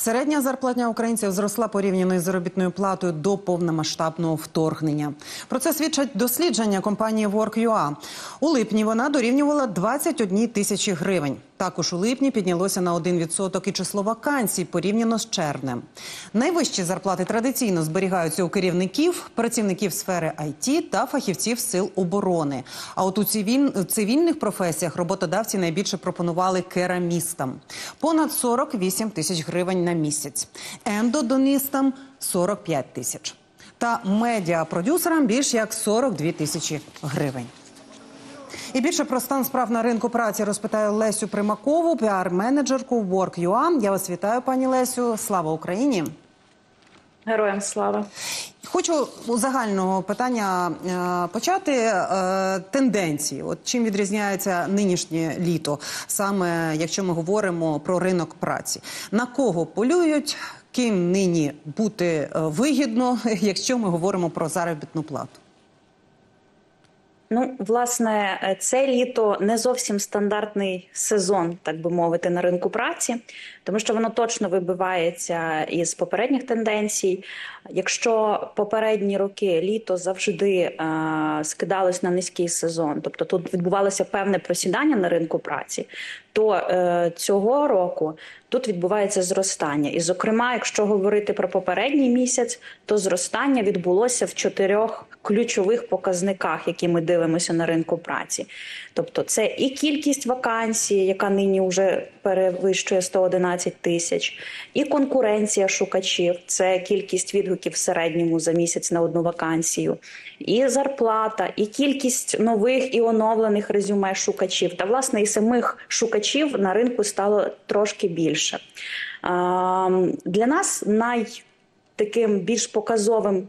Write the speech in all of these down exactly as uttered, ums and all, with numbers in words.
Середня зарплатня українців зросла порівняно із заробітною платою до повномасштабного вторгнення. Про це свідчать дослідження компанії Work.ua. У липні вона дорівнювала двадцять одній тисячі гривень. Також у липні піднялося на один відсоток і число вакансій порівняно з червнем. Найвищі зарплати традиційно зберігаються у керівників, працівників сфери ай ті та фахівців сил оборони. А от у цивільних професіях роботодавці найбільше пропонували керамістам – понад сорок вісім тисяч гривень на місяць, ендодоністам – сорок п'ять тисяч та медіапродюсерам більш як сорок дві тисячі гривень. І більше про стан справ на ринку праці розпитаю Лесю Примакову, піар-менеджерку Work.ua. Я вас вітаю, пані Лесю. Слава Україні! Героям слава! Хочу у загального питання е, почати. Е, тенденції. От чим відрізняється нинішнє літо, саме якщо ми говоримо про ринок праці. На кого полюють, ким нині бути вигідно, якщо ми говоримо про заробітну плату? Ну, власне, це літо не зовсім стандартний сезон, так би мовити, на ринку праці, тому що воно точно вибивається із попередніх тенденцій. Якщо попередні роки літо завжди е, скидалось на низький сезон, тобто тут відбувалося певне просідання на ринку праці, то е, цього року тут відбувається зростання. І, зокрема, якщо говорити про попередній місяць, то зростання відбулося в чотирьох ключових показниках, які ми дивимося на ринку праці. Тобто це і кількість вакансій, яка нині вже перевищує сто одинадцять тисяч, і конкуренція шукачів, це кількість відгуків в середньому за місяць на одну вакансію, і зарплата, і кількість нових і оновлених резюме шукачів. Та, власне, і самих шукачів на ринку стало трошки більше. Для нас най таким більш показовим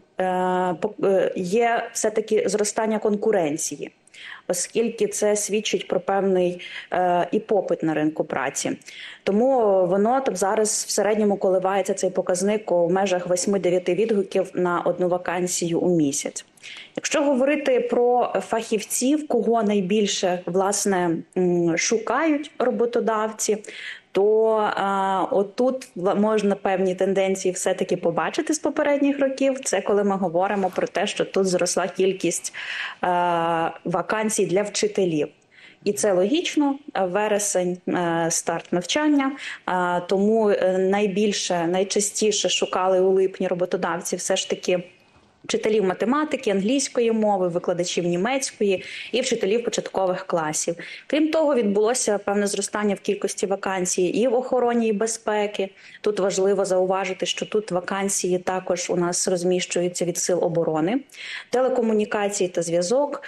є все-таки зростання конкуренції, оскільки це свідчить про певний е, і попит на ринку праці. Тому воно там зараз в середньому коливається цей показник у межах восьми-дев'яти відгуків на одну вакансію у місяць. Якщо говорити про фахівців, кого найбільше, власне, шукають роботодавці, то а, отут можна певні тенденції все-таки побачити з попередніх років. Це коли ми говоримо про те, що тут зросла кількість а, вакансій для вчителів. І це логічно, вересень – старт навчання, тому найбільше, найчастіше шукали у липні роботодавці все ж таки вчителів математики, англійської мови, викладачів німецької і вчителів початкових класів. Крім того, відбулося певне зростання в кількості вакансій і в охороні і безпеки. Тут важливо зауважити, що тут вакансії також у нас розміщуються від сил оборони. Телекомунікації та зв'язок,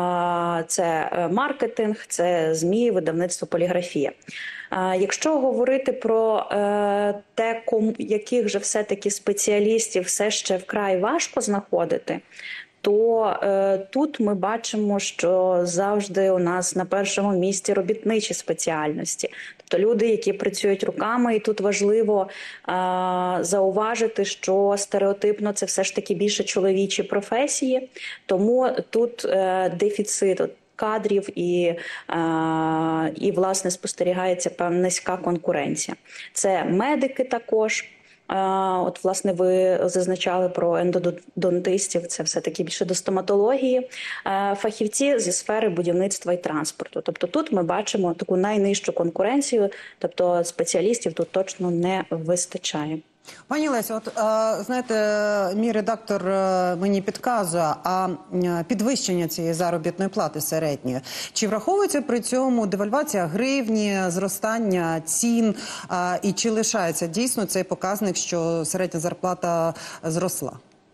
це маркетинг, це ЗМІ, видавництво, поліграфія. Якщо говорити про те, яких же все-таки спеціалістів все ще вкрай важко знаходити, то е, тут ми бачимо, що завжди у нас на першому місці робітничі спеціальності. Тобто люди, які працюють руками, і тут важливо е, зауважити, що стереотипно це все ж таки більше чоловічі професії, тому тут е, дефіцит кадрів і, е, і, власне, спостерігається певна низька конкуренція. Це медики також. От, власне, ви зазначали про ендодонтистів, це все-таки більше до стоматології, фахівці зі сфери будівництва і транспорту. Тобто тут ми бачимо таку найнижчу конкуренцію, тобто спеціалістів тут точно не вистачає. Пані Лесю, от, знаєте, мій редактор мені підказує, а підвищення цієї заробітної плати середньої, чи враховується при цьому девальвація гривні, зростання цін, і чи лишається дійсно цей показник, що середня зарплата зросла?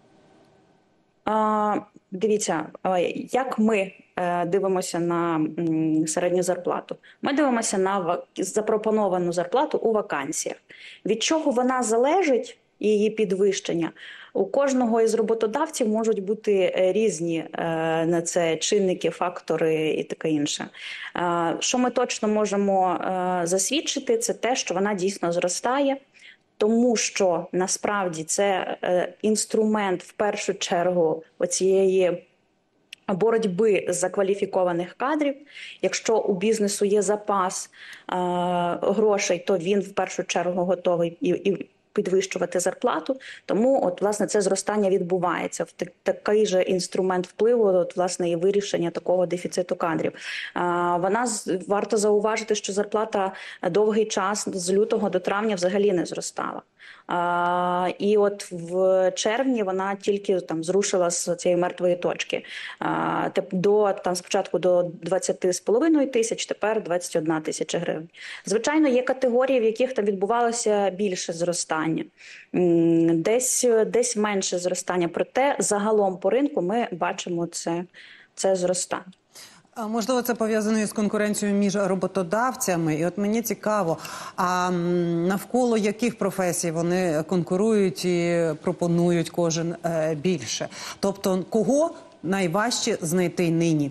А, дивіться, як ми дивимося на середню зарплату. Ми дивимося на запропоновану зарплату у вакансіях. Від чого вона залежить, її підвищення? У кожного із роботодавців можуть бути різні на це чинники, фактори і таке інше. Що ми точно можемо засвідчити, це те, що вона дійсно зростає, тому що насправді це інструмент в першу чергу оцієї боротьби за кваліфікованих кадрів. Якщо у бізнесу є запас е, грошей, то він в першу чергу готовий і, і підвищувати зарплату. Тому от, власне, це зростання відбувається. В такий же інструмент впливу, от, власне, і вирішення такого дефіциту кадрів. Вона, варто зауважити, що зарплата довгий час з лютого до травня взагалі не зростала. А, і от в червні вона тільки там зрушила з цієї мертвої точки. А, до там спочатку до двадцяти з половиною тисяч, тепер двадцять одна тисяча гривень. Звичайно, є категорії, в яких там відбувалося більше зростання, десь десь менше зростання. Проте загалом по ринку ми бачимо це, це зростання. А можливо, це пов'язано із конкуренцією між роботодавцями. І от мені цікаво, а навколо яких професій вони конкурують і пропонують кожен більше? Тобто, кого найважче знайти нині?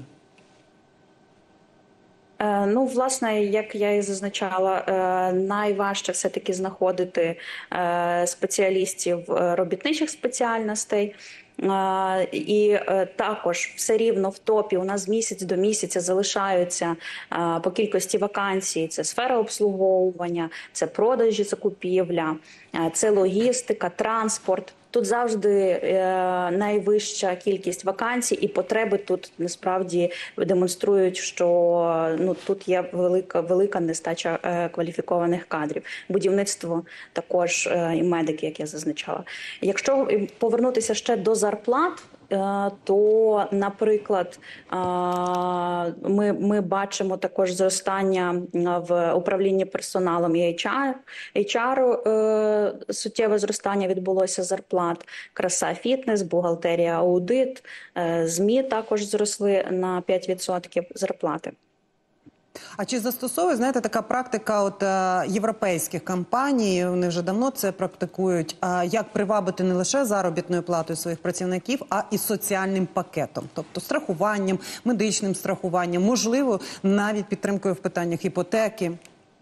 Ну, власне, як я і зазначала, найважче все-таки знаходити спеціалістів робітничих спеціальностей. І також все рівно в топі у нас місяць до місяця залишаються по кількості вакансій. Це сфера обслуговування, це продажі, закупівля, це логістика, транспорт. Тут завжди найвища кількість вакансій, і потреби тут насправді демонструють, що ну тут є велика велика нестача кваліфікованих кадрів. Будівництво також і медики, як я зазначала. Якщо повернутися ще до зарплат, то, наприклад, ми, ми бачимо також зростання в управлінні персоналом і ейч ар. ейч ар суттєве зростання відбулося зарплат, краса, фітнес, бухгалтерія, аудит, ЗМІ також зросли на п'ять відсотків зарплати. А чи застосовує, знаєте, така практика от е, європейських компаній, вони вже давно це практикують, е, як привабити не лише заробітною платою своїх працівників, а і соціальним пакетом, тобто страхуванням, медичним страхуванням, можливо, навіть підтримкою в питаннях іпотеки?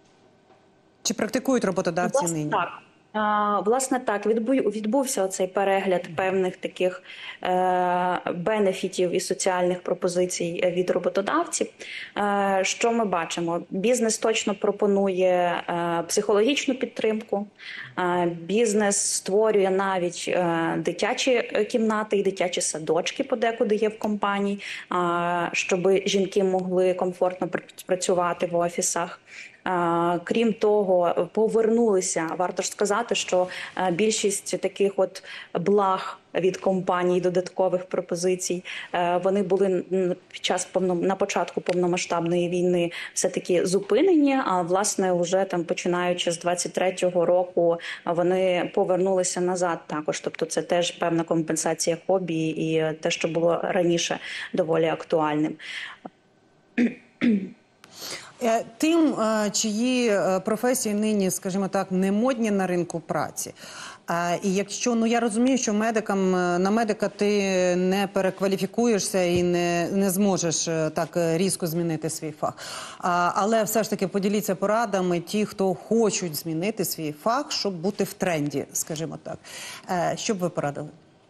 Чи практикують роботодавці Власне, нині? Так. Власне, так, відбувся оцей перегляд певних таких е, бенефітів і соціальних пропозицій від роботодавців. Е, що ми бачимо? Бізнес точно пропонує е, психологічну підтримку, е, бізнес створює навіть е, дитячі кімнати і дитячі садочки подекуди є в компанії, е, щоб жінки могли комфортно працювати в офісах. Крім того, повернулися, варто ж сказати, що більшість таких от благ від компаній, додаткових пропозицій, вони були під час повно, на початку повномасштабної війни все-таки зупинені, а власне вже там починаючи з двадцять третього року вони повернулися назад також. Тобто це теж певна компенсація хобі і те, що було раніше доволі актуальним. Тим, чиї професії нині, скажімо так, не модні на ринку праці. І якщо, ну я розумію, що медикам, на медика ти не перекваліфікуєшся і не, не зможеш так різко змінити свій фах. Але все ж таки поділіться порадами ті, хто хочуть змінити свій фах, щоб бути в тренді, скажімо так. Що б ви порадили?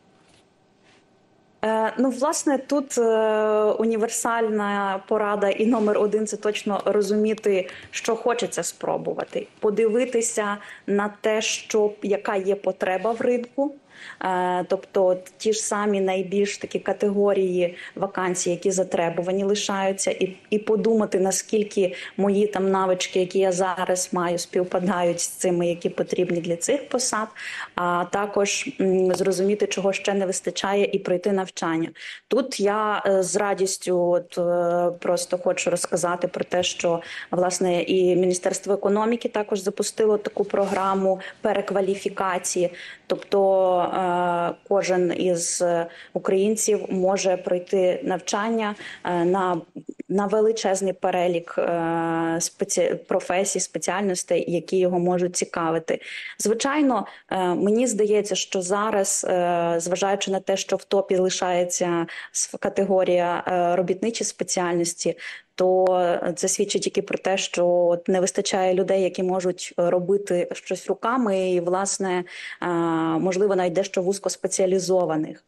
Ну, власне, тут е, універсальна порада і номер один – це точно розуміти, що хочеться спробувати. Подивитися на те, що, яка є потреба в ринку. Е, тобто ті ж самі найбільш такі категорії вакансій, які затребувані, лишаються, і, і подумати, наскільки мої там навички, які я зараз маю, співпадають з цими, які потрібні для цих посад, а також м, зрозуміти, чого ще не вистачає, і пройти навчання. Тут я е, з радістю от, е, просто хочу розказати про те, що, власне, і Міністерство економіки також запустило таку програму перекваліфікації, тобто кожен із українців може пройти навчання на, на величезний перелік спеці... професій, спеціальностей, які його можуть цікавити. Звичайно, мені здається, що зараз, зважаючи на те, що в топі лишається категорія робітничі спеціальності, то це свідчить тільки про те, що не вистачає людей, які можуть робити щось руками і, власне, можливо, навіть дещо вузькоспеціалізованих.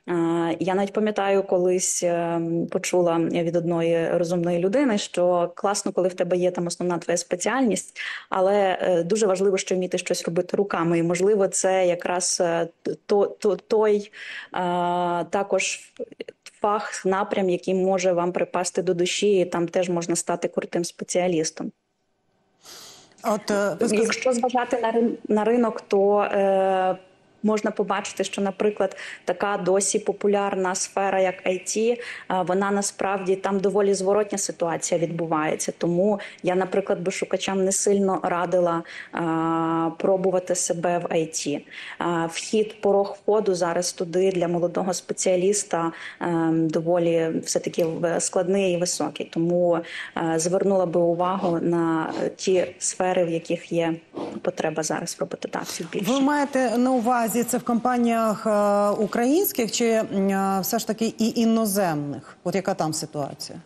Я навіть пам'ятаю, колись почула від одної розумної людини, що класно, коли в тебе є там основна твоя спеціальність, але дуже важливо, що вміти щось робити руками. І, можливо, це якраз то, то, той також фах, напрям, який може вам припасти до душі, і там теж можна стати крутим спеціалістом. От, ви Якщо зважати на, рин на ринок, то е, можна побачити, що, наприклад, така досі популярна сфера, як ай ті, вона насправді там доволі зворотня ситуація відбувається. Тому я, наприклад, би шукачам не сильно радила а, пробувати себе в ай ті. А, вхід, порог входу зараз туди для молодого спеціаліста а, доволі все-таки складний і високий. Тому а, звернула би увагу на ті сфери, в яких є потреба зараз в роботодавців більше. Ви маєте на увазі, це в компаніях е, українських чи е, все ж таки і іноземних? От яка там ситуація?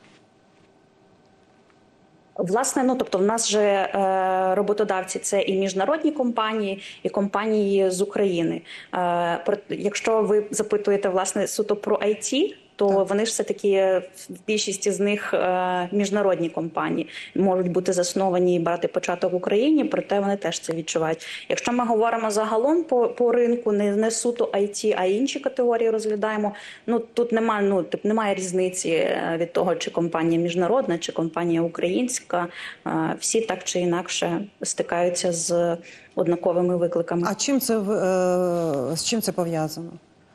Власне, ну, тобто в нас же е, роботодавці – це і міжнародні компанії, і компанії з України. Е, про, якщо ви запитуєте, власне, суто про ай ті, то так. Вони ж все-таки, в більшості з них е, міжнародні компанії, можуть бути засновані і брати початок в Україні, проте вони теж це відчувають. Якщо ми говоримо загалом по, по ринку, не, не суто ай ті, а інші категорії розглядаємо, ну тут немає, ну, тип, немає різниці від того, чи компанія міжнародна, чи компанія українська. Е, всі так чи інакше стикаються з однаковими викликами. А чим це, е, з чим це пов'язано?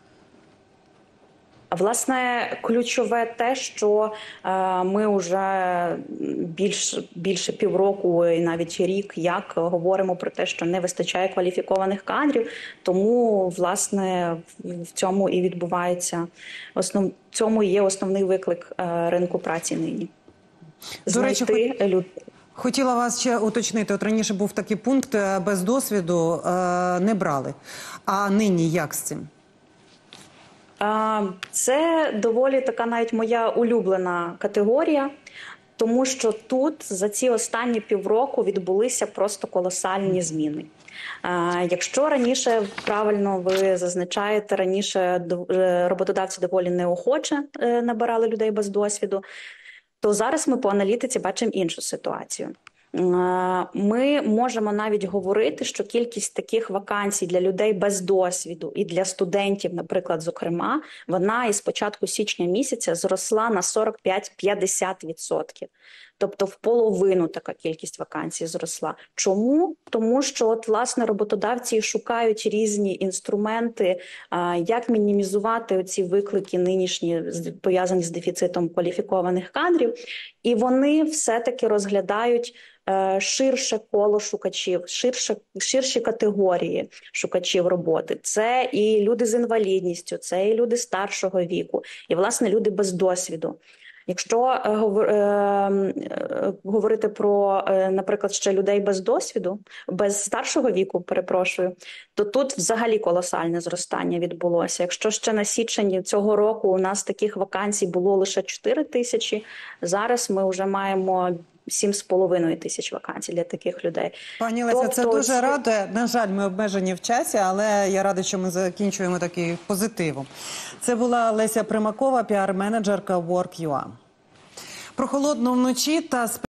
Власне, ключове те, що е, ми вже більш, більше півроку і навіть рік як говоримо про те, що не вистачає кваліфікованих кадрів, тому, власне, в цьому і відбувається, основ, в цьому є основний виклик е, ринку праці нині. Знайти До речі, люд... хотіла вас ще уточнити, от раніше був такий пункт, без досвіду е, не брали, а нині як з цим? Це доволі така навіть моя улюблена категорія, тому що тут за ці останні півроку відбулися просто колосальні зміни. Якщо раніше, правильно ви зазначаєте, раніше роботодавці доволі неохоче набирали людей без досвіду, то зараз ми по аналітиці бачимо іншу ситуацію. Ми можемо навіть говорити, що кількість таких вакансій для людей без досвіду і для студентів, наприклад, зокрема, вона із початку січня місяця зросла на сорок п'ять - п'ятдесят відсотків. Тобто в половину така кількість вакансій зросла. Чому? Тому що от, власне, роботодавці шукають різні інструменти, як мінімізувати ці виклики нинішні, пов'язані з дефіцитом кваліфікованих кадрів, і вони все-таки розглядають ширше коло шукачів, ширше, ширші категорії шукачів роботи. Це і люди з інвалідністю, це і люди старшого віку, і, власне, люди без досвіду. Якщо е, е, говорити про, е, наприклад, ще людей без досвіду, без старшого віку, перепрошую, то тут взагалі колосальне зростання відбулося. Якщо ще на січень цього року у нас таких вакансій було лише чотири тисячі, зараз ми вже маємо сім з половиною тисяч вакансій для таких людей. Пані Леся, тобто, це дуже радує. На жаль, ми обмежені в часі, але я рада, що ми закінчуємо таким позитивом. Це була Леся Примакова, піар-менеджерка Work.ua. Прохолодно вночі та